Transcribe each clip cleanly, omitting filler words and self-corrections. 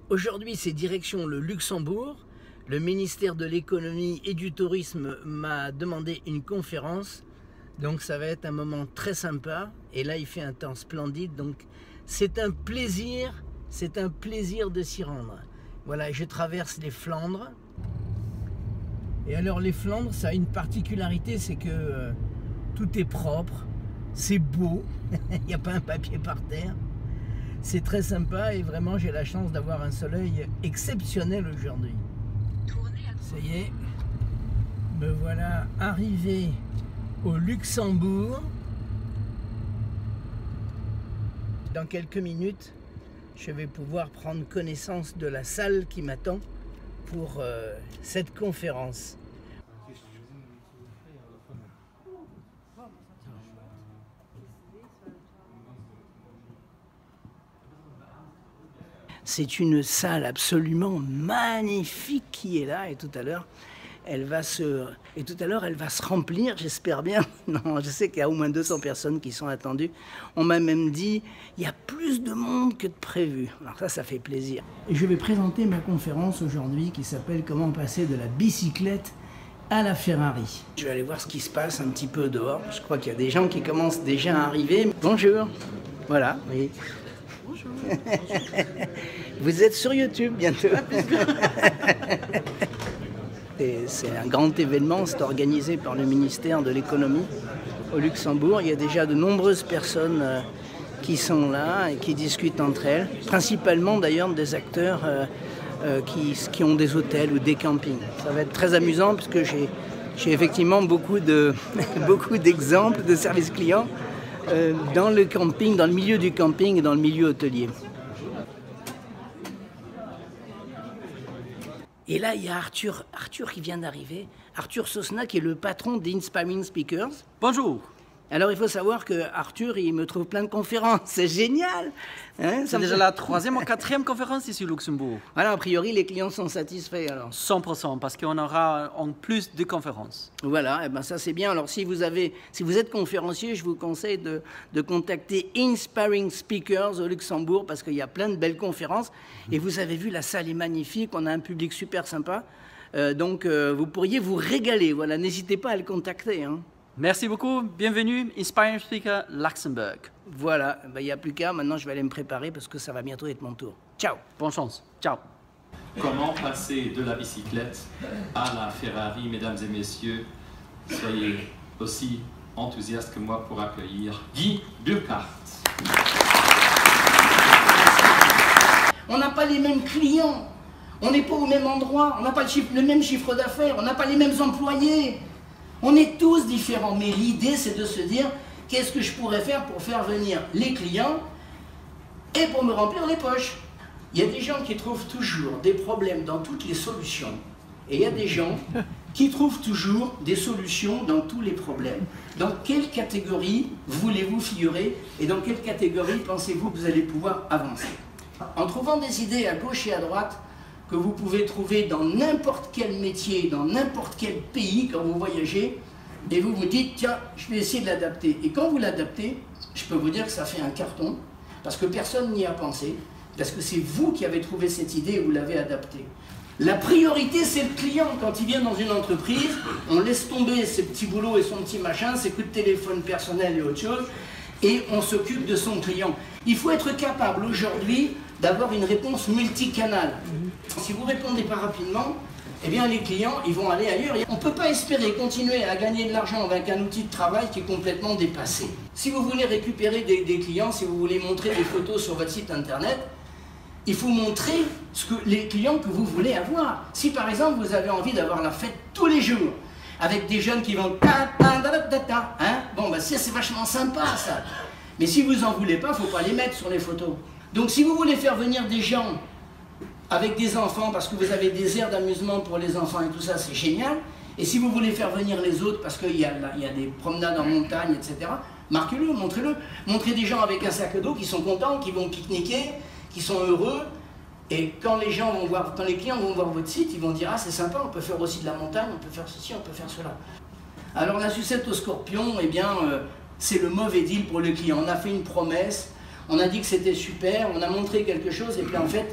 Aujourd'hui, c'est direction le Luxembourg. Le ministère de l'économie et du tourisme m'a demandé une conférence. Donc ça va être un moment très sympa. Et là, il fait un temps splendide. Donc c'est un plaisir de s'y rendre. Voilà, je traverse les Flandres. Et alors les Flandres, ça a une particularité, c'est que tout est propre, c'est beau, il n'y a pas un papier par terre. C'est très sympa et vraiment j'ai la chance d'avoir un soleil exceptionnel aujourd'hui. Ça y est, me voilà arrivé au Luxembourg. Dans quelques minutes, je vais pouvoir prendre connaissance de la salle qui m'attend pour cette conférence. C'est une salle absolument magnifique qui est là et tout à l'heure elle va se remplir, j'espère bien. Non, je sais qu'il y a au moins 200 personnes qui sont attendues. On m'a même dit il y a plus de monde que de prévu. Alors ça fait plaisir. Et je vais présenter ma conférence aujourd'hui qui s'appelle Comment passer de la bicyclette à la Ferrari. Je vais aller voir ce qui se passe un petit peu dehors. Je crois qu'il y a des gens qui commencent déjà à arriver. Bonjour. Voilà, oui. Bonjour. Vous êtes sur YouTube bientôt. C'est un grand événement, c'est organisé par le ministère de l'économie au Luxembourg. Il y a déjà de nombreuses personnes qui sont là et qui discutent entre elles, principalement d'ailleurs des acteurs qui ont des hôtels ou des campings. Ça va être très amusant puisque j'ai effectivement beaucoup d'exemples de services clients dans le camping, dans le milieu du camping et dans le milieu hôtelier. Et là, il y a Arthur qui vient d'arriver. Arthur Sosna, qui est le patron d'Inspiring Speakers. Bonjour. Alors, il faut savoir que Arthur, il me trouve plein de conférences. C'est génial. Hein, c'est déjà la 3e ou 4e conférence ici au Luxembourg. Voilà, a priori, les clients sont satisfaits alors. 100%, parce qu'on aura en plus de conférences. Voilà, et ben ça c'est bien. Alors, si vous êtes conférencier, je vous conseille de contacter Inspiring Speakers au Luxembourg, parce qu'il y a plein de belles conférences. Et vous avez vu, la salle est magnifique, on a un public super sympa. Donc, vous pourriez vous régaler. Voilà, n'hésitez pas à le contacter. Hein. Merci beaucoup. Bienvenue, Inspiring Speaker Luxembourg. Voilà, il n'y a plus qu'à. Maintenant, je vais aller me préparer parce que ça va bientôt être mon tour. Ciao. Bonne chance. Ciao. Comment passer de la bicyclette à la Ferrari, mesdames et messieurs? Soyez aussi enthousiastes que moi pour accueillir Guy Burkhardt. On n'a pas les mêmes clients. On n'est pas au même endroit. On n'a pas le même chiffre d'affaires. On n'a pas les mêmes employés. On est tous différents, mais l'idée c'est de se dire qu'est-ce que je pourrais faire pour faire venir les clients et pour me remplir les poches. Il y a des gens qui trouvent toujours des problèmes dans toutes les solutions et il y a des gens qui trouvent toujours des solutions dans tous les problèmes. Dans quelle catégorie voulez-vous figurer et dans quelle catégorie pensez-vous que vous allez pouvoir avancer? En trouvant des idées à gauche et à droite, que vous pouvez trouver dans n'importe quel métier, dans n'importe quel pays quand vous voyagez, et vous vous dites, tiens, je vais essayer de l'adapter. Et quand vous l'adaptez, je peux vous dire que ça fait un carton, parce que personne n'y a pensé, parce que c'est vous qui avez trouvé cette idée et vous l'avez adaptée. La priorité, c'est le client. Quand il vient dans une entreprise, on laisse tomber ses petits boulots et son petit machin, ses coups de téléphone personnel et autre chose, et on s'occupe de son client. Il faut être capable aujourd'hui d'avoir une réponse multicanale. Si vous ne répondez pas rapidement, eh bien les clients ils vont aller ailleurs. On ne peut pas espérer continuer à gagner de l'argent avec un outil de travail qui est complètement dépassé. Si vous voulez récupérer des clients, si vous voulez montrer des photos sur votre site internet, il faut montrer les clients que vous voulez avoir. Si par exemple vous avez envie d'avoir la fête tous les jours, avec des jeunes qui vont hein, bon bah c'est vachement sympa ça. Mais si vous en voulez pas, il ne faut pas les mettre sur les photos. Donc si vous voulez faire venir des gens avec des enfants parce que vous avez des aires d'amusement pour les enfants et tout ça, c'est génial. Et si vous voulez faire venir les autres parce qu'il y a des promenades en montagne, etc., marquez-le, montrez-le. Montrez des gens avec un sac d'eau qui sont contents, qui vont pique-niquer, qui sont heureux. Et quand les clients vont voir votre site, ils vont dire « Ah, c'est sympa, on peut faire aussi de la montagne, on peut faire ceci, on peut faire cela. » Alors la sucette au scorpion, eh bien, c'est le mauvais deal pour le client. On a fait une promesse, on a dit que c'était super, on a montré quelque chose, et puis en fait,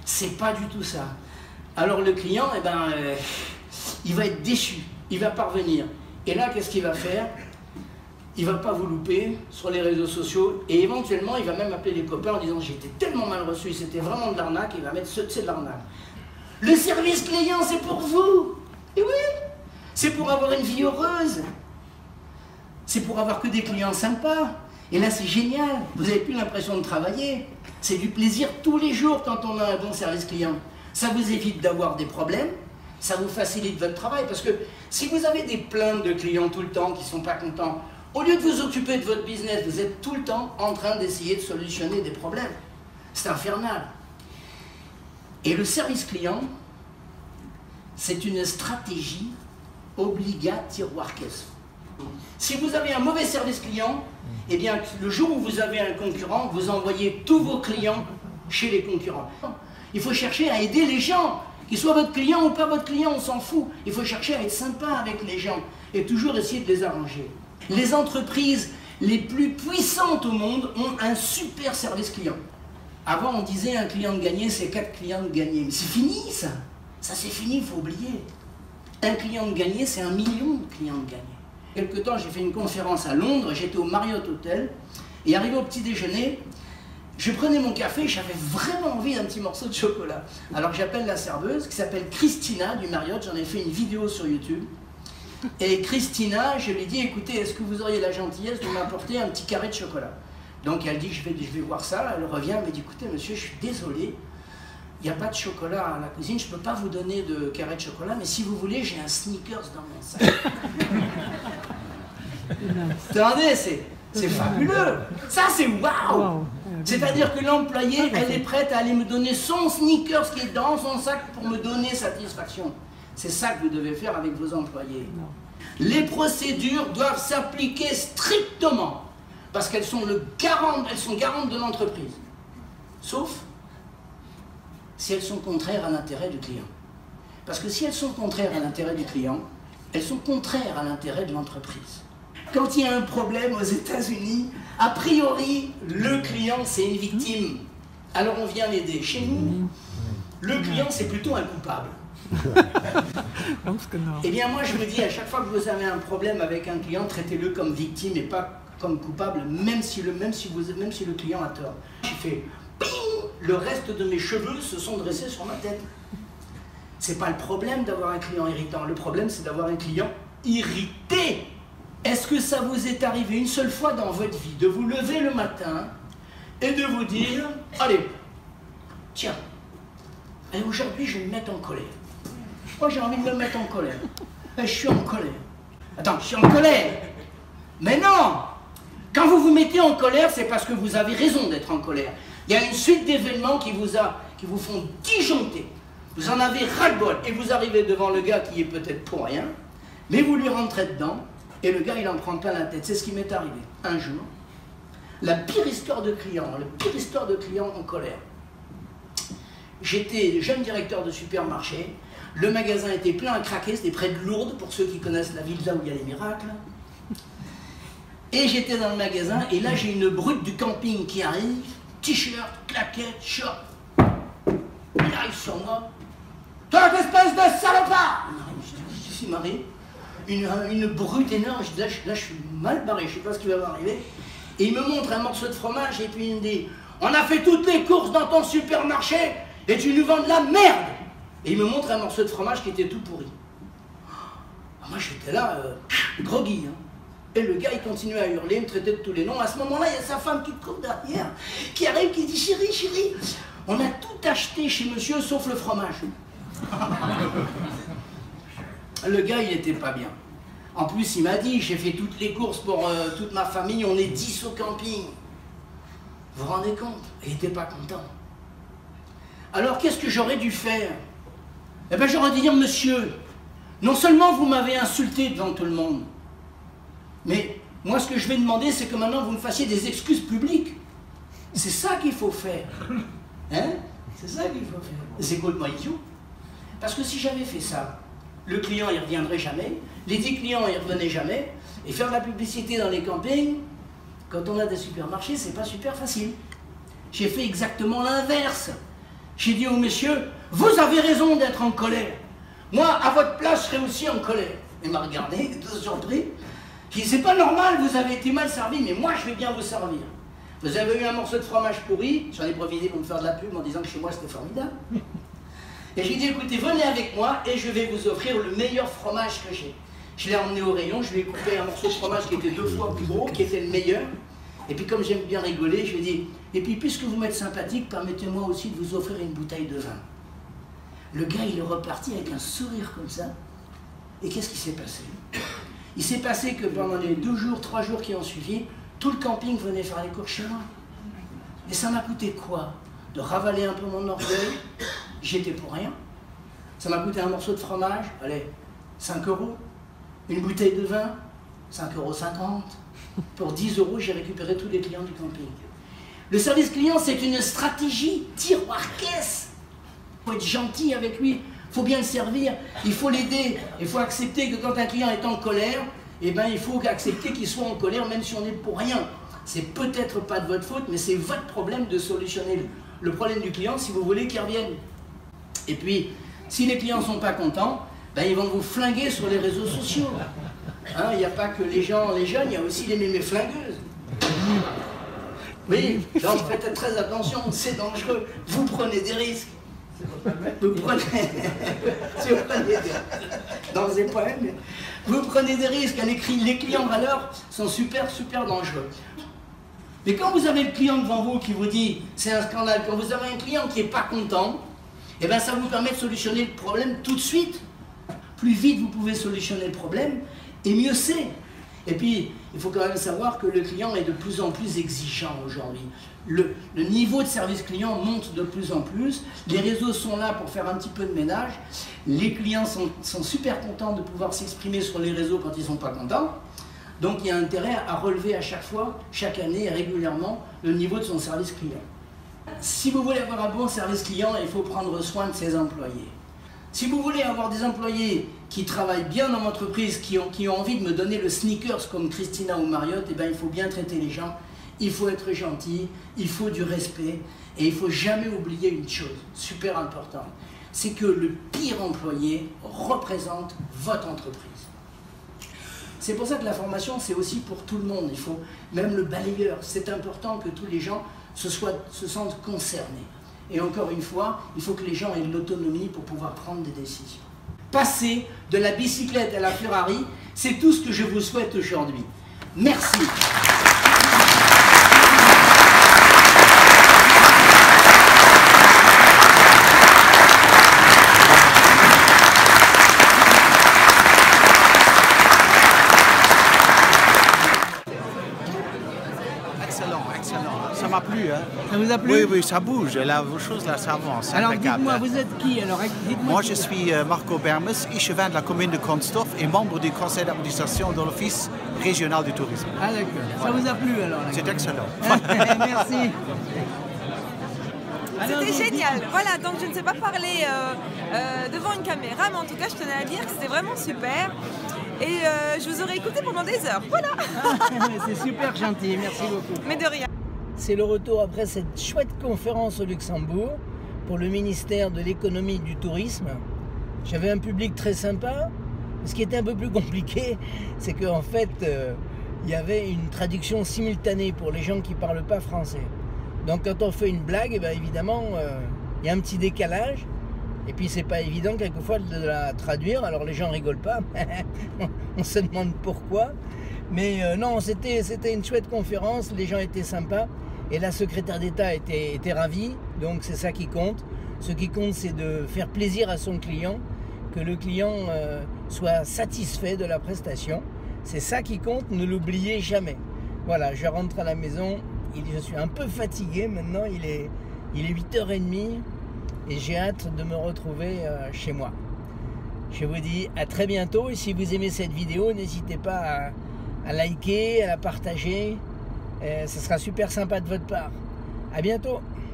C'est pas du tout ça. Alors le client, eh ben, il va être déçu, il va pas revenir. Et là, qu'est-ce qu'il va faire? Il va pas vous louper sur les réseaux sociaux et éventuellement, il va même appeler les copains en disant « j'ai été tellement mal reçu, c'était vraiment de l'arnaque », il va mettre « c'est de l'arnaque ». Le service client, c'est pour vous. Et oui, c'est pour avoir une vie heureuse. C'est pour avoir que des clients sympas. Et là, c'est génial. Vous n'avez plus l'impression de travailler. C'est du plaisir tous les jours quand on a un bon service client. Ça vous évite d'avoir des problèmes. Ça vous facilite votre travail. Parce que si vous avez des plaintes de clients tout le temps qui ne sont pas contents, au lieu de vous occuper de votre business, vous êtes tout le temps en train d'essayer de solutionner des problèmes. C'est infernal. Et le service client, c'est une stratégie obligate tiroir-caisse. Si vous avez un mauvais service client, eh bien, le jour où vous avez un concurrent, vous envoyez tous vos clients chez les concurrents. Il faut chercher à aider les gens, qu'ils soient votre client ou pas votre client, on s'en fout. Il faut chercher à être sympa avec les gens et toujours essayer de les arranger. Les entreprises les plus puissantes au monde ont un super service client. Avant, on disait un client de gagné, c'est 4 clients de gagné. Mais c'est fini, ça. Ça, c'est fini, il faut oublier. Un client de gagné, c'est 1 million de clients de gagné. Quelque temps, j'ai fait une conférence à Londres, j'étais au Marriott Hotel, et arrivé au petit déjeuner, je prenais mon café, j'avais vraiment envie d'un petit morceau de chocolat. Alors j'appelle la serveuse, qui s'appelle Christina du Marriott, j'en ai fait une vidéo sur YouTube. Et Christina, je lui dis, écoutez, est-ce que vous auriez la gentillesse de m'apporter un petit carré de chocolat? Donc elle dit, je vais voir ça, elle revient, elle me dit, écoutez monsieur, je suis désolé, il n'y a pas de chocolat à la cuisine, je ne peux pas vous donner de carré de chocolat, mais si vous voulez, j'ai un Snickers dans mon sac. Attendez, c'est fabuleux. Ça, c'est waouh. C'est-à-dire que l'employé, elle est prête à aller me donner son Snickers qui est dans son sac pour me donner satisfaction. C'est ça que vous devez faire avec vos employés. Les procédures doivent s'appliquer strictement parce qu'elles sont garantes de l'entreprise. Sauf si elles sont contraires à l'intérêt du client. Parce que si elles sont contraires à l'intérêt du client, elles sont contraires à l'intérêt de l'entreprise. Quand il y a un problème aux États-Unis, a priori, le client, c'est une victime. Alors on vient l'aider. Chez nous, le client, c'est plutôt un coupable. Eh bien moi, je me dis, à chaque fois que vous avez un problème avec un client, traitez-le comme victime et pas comme coupable, même si le client a tort. J'ai fait... Ping, le reste de mes cheveux se sont dressés sur ma tête. C'est pas le problème d'avoir un client irritant, le problème c'est d'avoir un client irrité. Est-ce que ça vous est arrivé une seule fois dans votre vie de vous lever le matin et de vous dire, allez, tiens, aujourd'hui je vais me mettre en colère. Moi j'ai envie de me mettre en colère. Je suis en colère. Attends, je suis en colère. Mais non! Quand vous vous mettez en colère, c'est parce que vous avez raison d'être en colère. Il y a une suite d'événements qui vous font disjoncter. Vous en avez ras-le-bol et vous arrivez devant le gars qui est peut-être pour rien, mais vous lui rentrez dedans et le gars il en prend plein la tête. C'est ce qui m'est arrivé un jour. La pire histoire de client, en colère. J'étais jeune directeur de supermarché, le magasin était plein à craquer, c'était près de Lourdes, pour ceux qui connaissent la ville là où il y a les miracles. Et j'étais dans le magasin et là j'ai une brute du camping qui arrive, t-shirt, claquette, short. Il arrive sur moi. Toi, espèce de salopard! Je suis Marie, une brute énorme. Là, je suis mal barré, je ne sais pas ce qui va m'arriver. Et il me montre un morceau de fromage et puis il me dit, on a fait toutes les courses dans ton supermarché et tu nous vends de la merde! Et il me montre un morceau de fromage qui était tout pourri. Moi, j'étais là, groggy. Hein. Et le gars, il continue à hurler, me traiter de tous les noms. À ce moment-là, il y a sa femme qui court derrière, qui arrive, qui dit, chérie, chérie, on a tout acheté chez monsieur, sauf le fromage. Le gars, il n'était pas bien. En plus, il m'a dit, j'ai fait toutes les courses pour toute ma famille, on est 10 au camping. Vous vous rendez compte? Il n'était pas content. Alors, qu'est-ce que j'aurais dû faire? Eh bien, j'aurais dû dire, monsieur, non seulement vous m'avez insulté devant tout le monde, mais moi, ce que je vais demander, c'est que maintenant, vous me fassiez des excuses publiques. C'est ça qu'il faut faire. Hein? C'est ça qu'il faut faire. C'est complètement idiot. Parce que si j'avais fait ça, le client, il ne reviendrait jamais, les 10 clients, ils ne revenaient jamais, et faire de la publicité dans les campings, quand on a des supermarchés, c'est pas super facile. J'ai fait exactement l'inverse. J'ai dit au monsieur, vous avez raison d'être en colère. Moi, à votre place, je serais aussi en colère. Il m'a regardé, il était tout surpris. J'ai dit, c'est pas normal, vous avez été mal servi, mais moi, je vais bien vous servir. Vous avez eu un morceau de fromage pourri, j'en ai profité pour me faire de la pub en disant que chez moi, c'était formidable. Et j'ai dit, écoutez, venez avec moi et je vais vous offrir le meilleur fromage que j'ai. Je l'ai emmené au rayon, je lui ai coupé un morceau de fromage qui était 2 fois plus gros, qui était le meilleur. Et puis comme j'aime bien rigoler, je lui ai dit, et puis puisque vous m'êtes sympathique, permettez-moi aussi de vous offrir une bouteille de vin. Le gars, il est reparti avec un sourire comme ça. Et qu'est-ce qui s'est passé? Il s'est passé que pendant les 2 jours, 3 jours qui ont suivi, tout le camping venait faire les courses chez moi. Et ça m'a coûté quoi? De ravaler un peu mon orgueil, j'étais pour rien. Ça m'a coûté un morceau de fromage, allez, 5 €. Une bouteille de vin, 5,50 €. Pour 10 €, j'ai récupéré tous les clients du camping. Le service client, c'est une stratégie tiroir-caisse. Il faut être gentil avec lui, il faut bien le servir, il faut l'aider. Il faut accepter que quand un client est en colère, eh ben, il faut accepter qu'il soit en colère même si on est pour rien. C'est peut-être pas de votre faute, mais c'est votre problème de solutionner le problème du client si vous voulez qu'il revienne. Et puis, si les clients ne sont pas contents, ben, ils vont vous flinguer sur les réseaux sociaux. Hein, il n'y a pas que les jeunes, il y a aussi les mémés flingueuses. Oui, donc faites très attention, c'est dangereux. Vous prenez des risques. Vous prenez, si vous prenez des, dans ces poèmes, vous prenez des risques. Les clients valeurs sont super dangereux. Mais quand vous avez le client devant vous qui vous dit c'est un scandale, quand vous avez un client qui n'est pas content, eh ben ça vous permet de solutionner le problème tout de suite. Plus vite vous pouvez solutionner le problème, et mieux c'est. Et puis, il faut quand même savoir que le client est de plus en plus exigeant aujourd'hui. Le niveau de service client monte de plus en plus. Les réseaux sont là pour faire un petit peu de ménage. Les clients sont super contents de pouvoir s'exprimer sur les réseaux quand ils ne sont pas contents. Donc, il y a intérêt à relever à chaque fois, chaque année et régulièrement, le niveau de son service client. Si vous voulez avoir un bon service client, il faut prendre soin de ses employés. Si vous voulez avoir des employés qui travaillent bien dans l'entreprise, qui ont envie de me donner le sneakers comme Christina ou Mariotte, eh ben, il faut bien traiter les gens, il faut être gentil, il faut du respect, et il ne faut jamais oublier une chose super importante, c'est que le pire employé représente votre entreprise. C'est pour ça que la formation, c'est aussi pour tout le monde. Il faut, même le balayeur, c'est important que tous les gens se sentent concernés. Et encore une fois, il faut que les gens aient l'autonomie pour pouvoir prendre des décisions. Passer de la bicyclette à la Ferrari, c'est tout ce que je vous souhaite aujourd'hui. Merci. Ça m'a plu, hein. Ça vous a plu? Oui, ça bouge, la chose là, ça avance. Alors dites-moi, vous êtes qui? Alors, moi, je suis Marco Bermes, échevin de la commune de Constorf et membre du conseil d'administration de l'Office régional du tourisme. Ah d'accord, ça vous a plu alors? C'est excellent. Merci. C'était génial. Voilà, donc je ne sais pas parler devant une caméra, mais en tout cas, je tenais à dire que c'était vraiment super. Et je vous aurais écouté pendant des heures. Voilà. C'est super gentil, merci beaucoup. Mais de rien. C'est le retour après cette chouette conférence au Luxembourg pour le ministère de l'économie et du tourisme. J'avais un public très sympa. Ce qui était un peu plus compliqué, c'est qu'en fait, il y avait une traduction simultanée pour les gens qui ne parlent pas français. Donc quand on fait une blague, eh bien, évidemment, il y a un petit décalage. Et puis c'est pas évident quelquefois de la traduire, alors les gens rigolent pas. On se demande pourquoi. Mais non, c'était une chouette conférence, les gens étaient sympas. Et la secrétaire d'État était ravie, donc c'est ça qui compte. Ce qui compte, c'est de faire plaisir à son client, que le client soit satisfait de la prestation. C'est ça qui compte, ne l'oubliez jamais. Voilà, je rentre à la maison, je suis un peu fatigué maintenant, il est 8h30 et j'ai hâte de me retrouver chez moi. Je vous dis à très bientôt et si vous aimez cette vidéo, n'hésitez pas à liker, à la partager. Ce sera super sympa de votre part. À bientôt.